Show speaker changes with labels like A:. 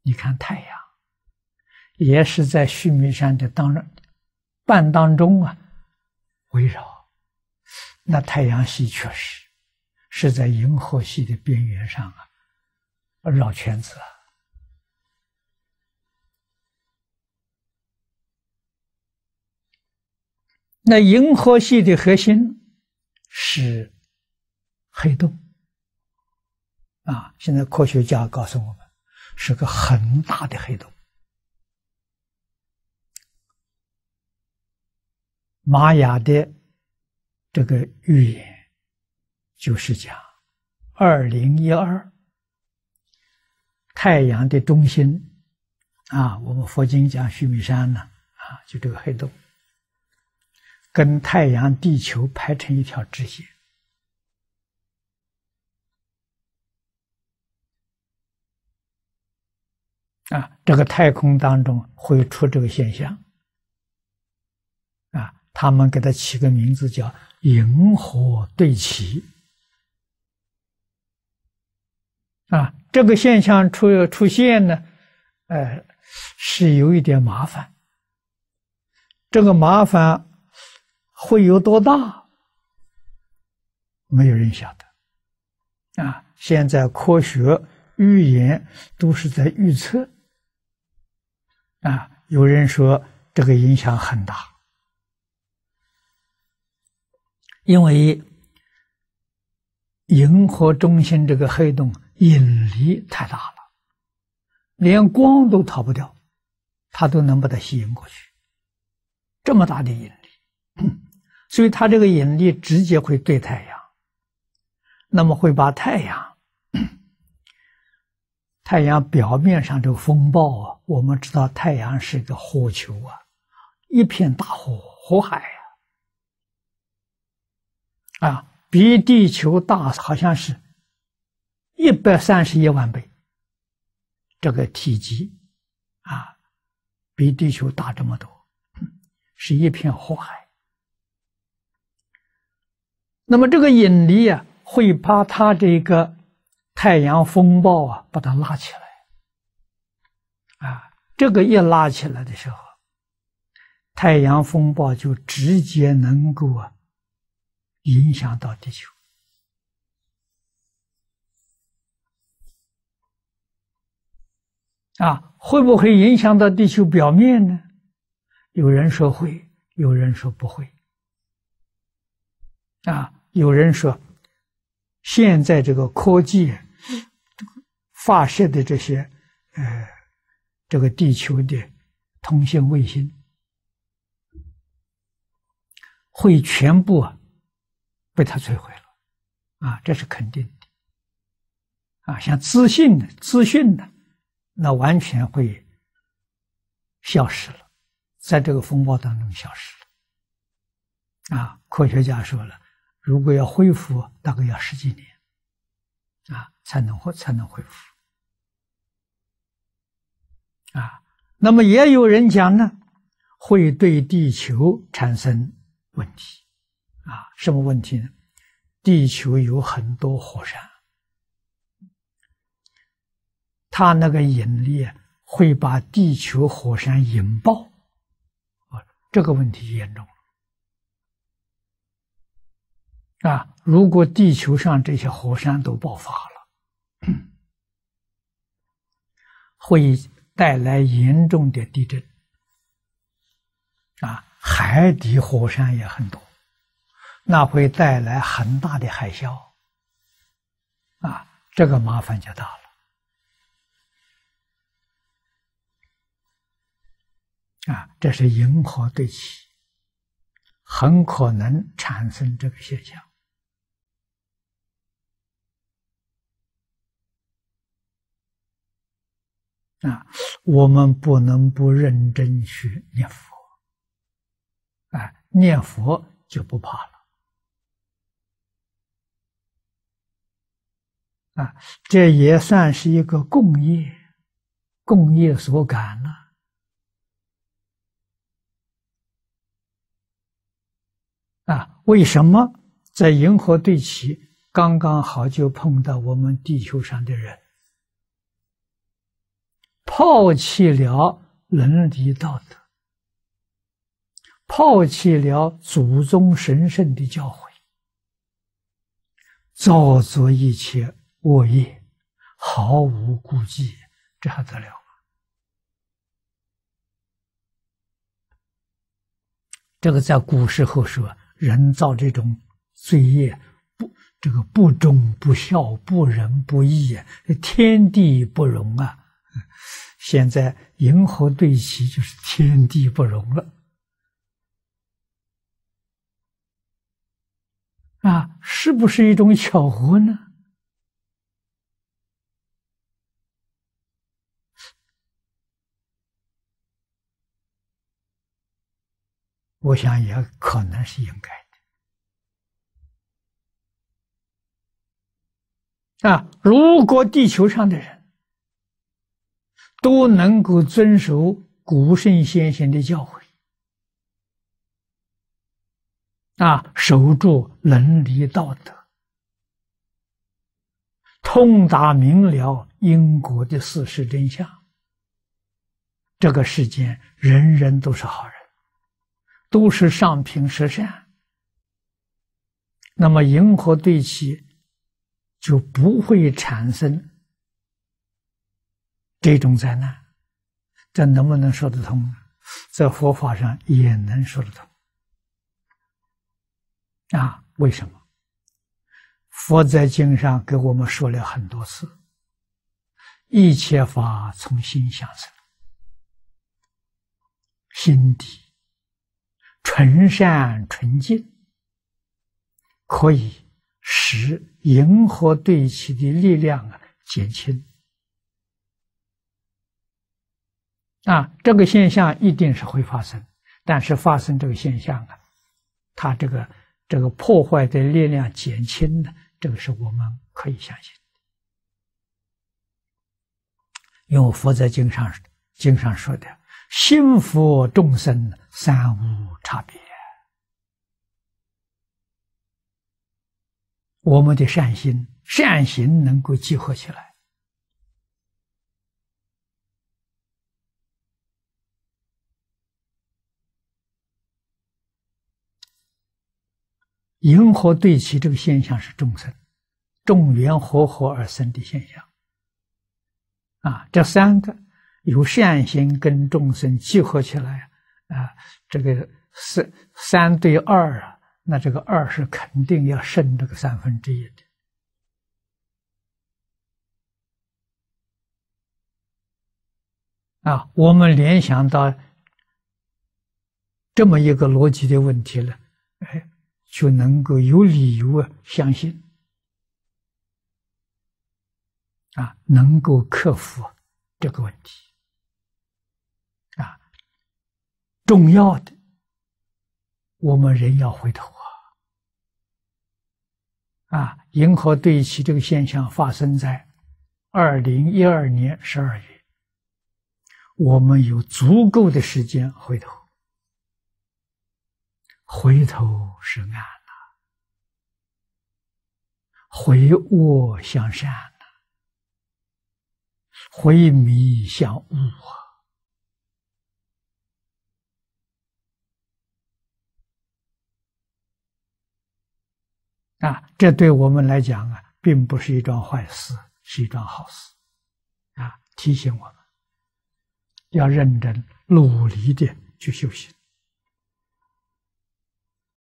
A: 你看太阳，也是在须弥山的半当中啊围绕，那太阳系确实是在银河系的边缘上啊绕圈子啊。那银河系的核心是黑洞啊，现在科学家告诉我们是个很大的黑洞。玛雅的这个预言就是讲2012太阳的中心啊，我们佛经讲须弥山呢啊，就这个黑洞跟太阳地球排成一条直线啊，这个太空当中会出这个现象啊，他们给它起个名字叫银河对齐啊，这个现象出现呢是有一点麻烦，这个麻烦会有多大没有人晓得啊，现在科学预言都是在预测啊，有人说这个影响很大，因为银河中心这个黑洞引力太大了，连光都逃不掉，它都能把它吸引过去，这么大的引力，所以它这个引力直接会对太阳，那么会把太阳表面上这个风暴啊，我们知道太阳是个火球啊，一片大火海啊，比地球大好像是131万倍，这个体积啊，比地球大这么多，是一片火海。那么这个引力啊，会把它这个太阳风暴啊，把它拉起来啊，这个一拉起来的时候，太阳风暴就直接能够影响到地球啊，会不会影响到地球表面呢？有人说会，有人说不会啊，有人说现在这个科技发射的这些这个地球的通信卫星会全部被它摧毁了啊，这是肯定的啊，像资讯的那完全会消失了，在这个风暴当中消失了啊，科学家说了，如果要恢复大概要10几年啊才能恢复啊。那么也有人讲呢，会对地球产生问题啊，什么问题呢？地球有很多火山，它那个引力会把地球火山引爆这个问题严重了啊！如果地球上这些火山都爆发了，会带来严重的地震啊，海底火山也很多，那会带来很大的海啸啊，这个麻烦就大了啊，这是银河对齐，很可能产生这个现象啊，我们不能不认真去念佛啊，念佛就不怕了啊，这也算是一个共业所感了啊，为什么在银河对齐刚刚好就碰到我们地球上的人， 抛弃了伦理道德，抛弃了祖宗神圣的教诲，造作一切恶业，毫无顾忌，这还得了吗？这个在古时候说，人造这种罪业，不忠不孝不仁不义，天地不容啊！现在银河对齐就是天地不容了啊！是不是一种巧合呢？我想也可能是应该的啊！如果地球上的人都能够遵守古圣先贤的教诲啊，守住伦理道德，通达明了因果的事实真相，这个世间人人都是好人，都是上品十善，那么银河对齐就不会产生这种灾难。这能不能说得通呢？在佛法上也能说得通啊！为什么？佛在经上给我们说了很多次，一切法从心想生，心地纯善纯净，可以使银河对齐的力量减轻啊！这个现象一定是会发生，但是发生这个现象它这个破坏的力量减轻的，这个是我们可以相信的。因为佛在经上说的，心佛众生三无差别。我们的善行能够集合起来，银河对齐这个现象是众生众缘和合而生的现象啊，这三个由善行跟众生集合起来啊，这个3对2啊，那这个2是肯定要胜这个1/3的啊。我们联想到这么一个逻辑的问题了，就能够有理由相信啊，能够克服这个问题啊。重要的，我们人要回头啊！银河对齐这个现象发生在2012年12月，我们有足够的时间回头。回头是岸回恶向善回迷向悟这对我们来讲并不是一桩坏事，是一桩好事提醒我们要认真努力的去修行。